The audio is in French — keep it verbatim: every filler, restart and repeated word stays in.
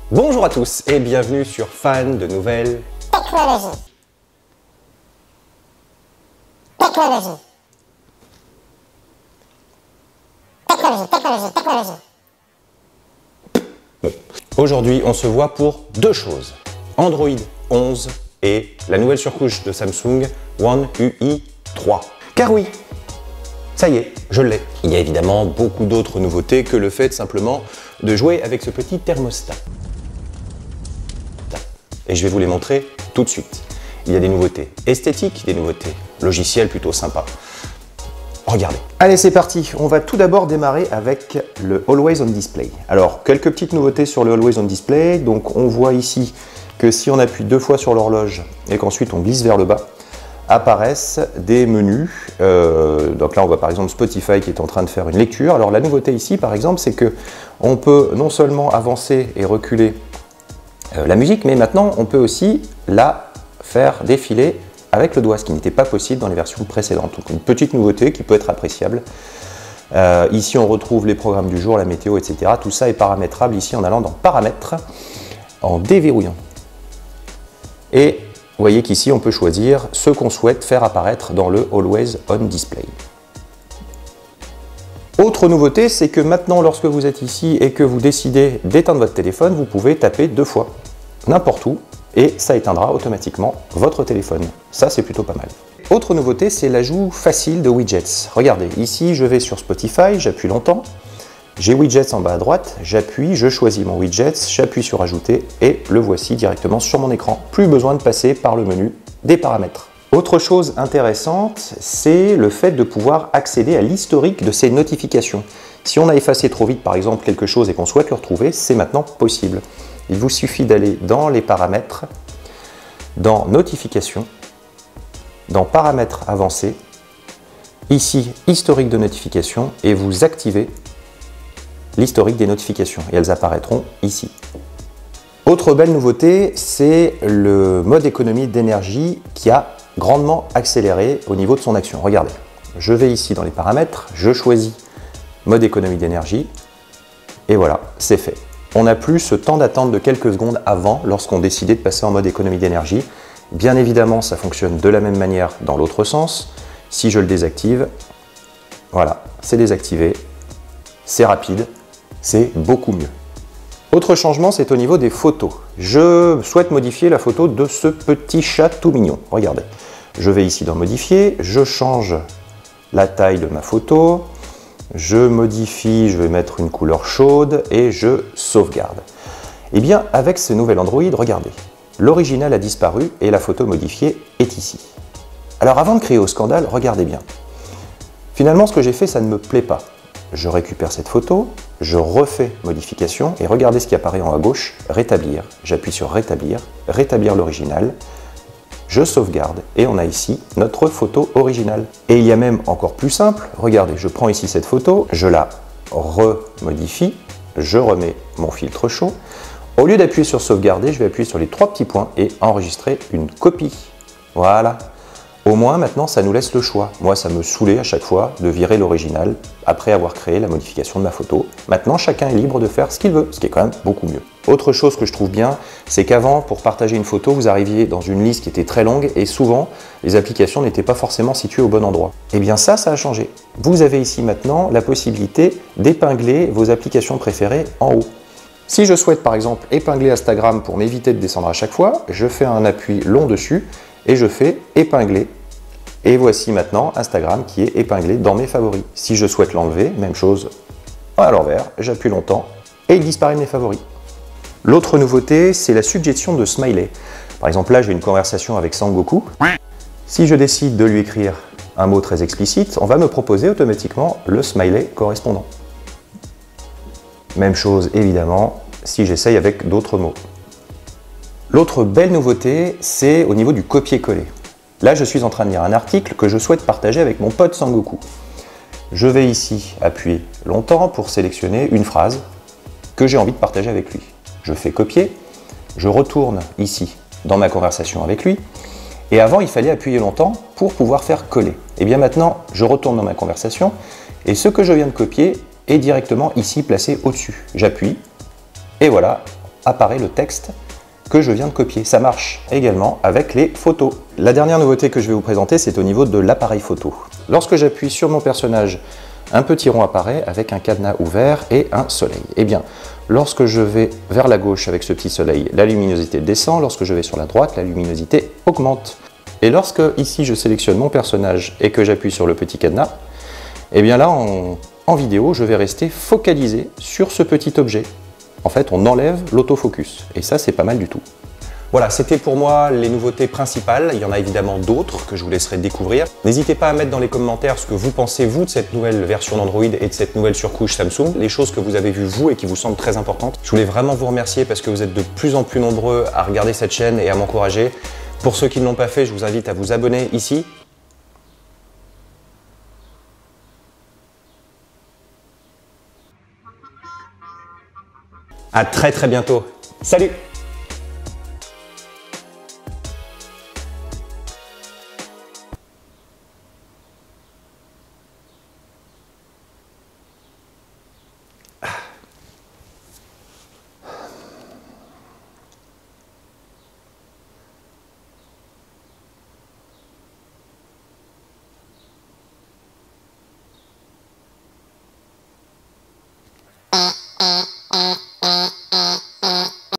Bonjour à tous et bienvenue sur Fan de Nouvelles Technologies. Technologies. Technologie, technologie, technologie. Bon. Aujourd'hui, on se voit pour deux choses. Android onze et la nouvelle surcouche de Samsung One U I trois. Car oui, ça y est, je l'ai. Il y a évidemment beaucoup d'autres nouveautés que le fait simplement de jouer avec ce petit thermostat. Et je vais vous les montrer tout de suite. Il y a des nouveautés esthétiques, des nouveautés logicielles plutôt sympas. Regardez. Allez, c'est parti. On va tout d'abord démarrer avec le Always on Display. Alors, quelques petites nouveautés sur le Always on Display. Donc, on voit ici que si on appuie deux fois sur l'horloge et qu'ensuite on glisse vers le bas, apparaissent des menus. Euh, donc là, on voit par exemple Spotify qui est en train de faire une lecture. Alors, la nouveauté ici, par exemple, c'est que on peut non seulement avancer et reculer euh, la musique, mais maintenant, on peut aussi la faire défiler avec le doigt, ce qui n'était pas possible dans les versions précédentes. Donc une petite nouveauté qui peut être appréciable. Euh, ici, on retrouve les programmes du jour, la météo, et cetera. Tout ça est paramétrable ici en allant dans Paramètres, en déverrouillant. Et vous voyez qu'ici, on peut choisir ce qu'on souhaite faire apparaître dans le Always on Display. Autre nouveauté, c'est que maintenant, lorsque vous êtes ici et que vous décidez d'éteindre votre téléphone, vous pouvez taper deux fois, n'importe où, et ça éteindra automatiquement votre téléphone. Ça, c'est plutôt pas mal. Autre nouveauté, c'est l'ajout facile de widgets. Regardez, ici, je vais sur Spotify, j'appuie longtemps, j'ai widgets en bas à droite, j'appuie, je choisis mon widget, j'appuie sur ajouter et le voici directement sur mon écran. Plus besoin de passer par le menu des paramètres. Autre chose intéressante, c'est le fait de pouvoir accéder à l'historique de ces notifications. Si on a effacé trop vite, par exemple, quelque chose et qu'on souhaite le retrouver, c'est maintenant possible. Il vous suffit d'aller dans les paramètres, dans Notifications, dans Paramètres avancés, ici historique de notification et vous activez l'historique des notifications et elles apparaîtront ici. Autre belle nouveauté, c'est le mode économie d'énergie qui a grandement accéléré au niveau de son action. Regardez, je vais ici dans les paramètres, je choisis mode économie d'énergie et voilà, c'est fait. On n'a plus ce temps d'attente de quelques secondes avant lorsqu'on décidait de passer en mode économie d'énergie. Bien évidemment, ça fonctionne de la même manière dans l'autre sens. Si je le désactive, voilà, c'est désactivé, c'est rapide, c'est beaucoup mieux. Autre changement, c'est au niveau des photos. Je souhaite modifier la photo de ce petit chat tout mignon. Regardez, je vais ici dans Modifier, je change la taille de ma photo, je modifie, je vais mettre une couleur chaude et je sauvegarde. Et bien, avec ce nouvel Android, regardez, l'original a disparu et la photo modifiée est ici. Alors avant de crier au scandale, regardez bien. Finalement, ce que j'ai fait, ça ne me plaît pas. Je récupère cette photo, je refais modification et regardez ce qui apparaît en haut à gauche, rétablir. J'appuie sur rétablir, rétablir l'original. Je sauvegarde et on a ici notre photo originale. Et il y a même encore plus simple, regardez, je prends ici cette photo, je la remodifie, je remets mon filtre chaud. Au lieu d'appuyer sur sauvegarder, je vais appuyer sur les trois petits points et enregistrer une copie. Voilà. Au moins maintenant ça nous laisse le choix. Moi ça me saoulait à chaque fois de virer l'original après avoir créé la modification de ma photo. Maintenant chacun est libre de faire ce qu'il veut, ce qui est quand même beaucoup mieux. Autre chose que je trouve bien, c'est qu'avant pour partager une photo, vous arriviez dans une liste qui était très longue et souvent les applications n'étaient pas forcément situées au bon endroit. Et bien ça, ça a changé. Vous avez ici maintenant la possibilité d'épingler vos applications préférées en haut. Si je souhaite par exemple épingler Instagram pour m'éviter de descendre à chaque fois, je fais un appui long dessus et je fais épingler. Et voici maintenant Instagram qui est épinglé dans mes favoris. Si je souhaite l'enlever, même chose à l'envers, j'appuie longtemps et il disparaît de mes favoris. L'autre nouveauté, c'est la suggestion de smiley. Par exemple, là, j'ai une conversation avec Sangoku. Si je décide de lui écrire un mot très explicite, on va me proposer automatiquement le smiley correspondant. Même chose, évidemment, si j'essaye avec d'autres mots. L'autre belle nouveauté, c'est au niveau du copier-coller. Là, je suis en train de lire un article que je souhaite partager avec mon pote Sangoku. Je vais ici appuyer longtemps pour sélectionner une phrase que j'ai envie de partager avec lui. Je fais copier, je retourne ici dans ma conversation avec lui, et avant il fallait appuyer longtemps pour pouvoir faire coller. Et bien maintenant, je retourne dans ma conversation, et ce que je viens de copier est directement ici placé au-dessus. J'appuie, et voilà, apparaît le texte que je viens de copier. Ça marche également avec les photos. La dernière nouveauté que je vais vous présenter, c'est au niveau de l'appareil photo. Lorsque j'appuie sur mon personnage, un petit rond apparaît avec un cadenas ouvert et un soleil. Eh bien, lorsque je vais vers la gauche avec ce petit soleil, la luminosité descend. Lorsque je vais sur la droite, la luminosité augmente. Et lorsque ici je sélectionne mon personnage et que j'appuie sur le petit cadenas, eh bien là, en, en vidéo, je vais rester focalisé sur ce petit objet. En fait, on enlève l'autofocus, et ça, c'est pas mal du tout. Voilà, c'était pour moi les nouveautés principales. Il y en a évidemment d'autres que je vous laisserai découvrir. N'hésitez pas à mettre dans les commentaires ce que vous pensez, vous, de cette nouvelle version d'Android et de cette nouvelle surcouche Samsung, les choses que vous avez vues, vous, et qui vous semblent très importantes. Je voulais vraiment vous remercier parce que vous êtes de plus en plus nombreux à regarder cette chaîne et à m'encourager. Pour ceux qui ne l'ont pas fait, je vous invite à vous abonner ici. À très très bientôt. Salut! Uh, uh, uh, uh.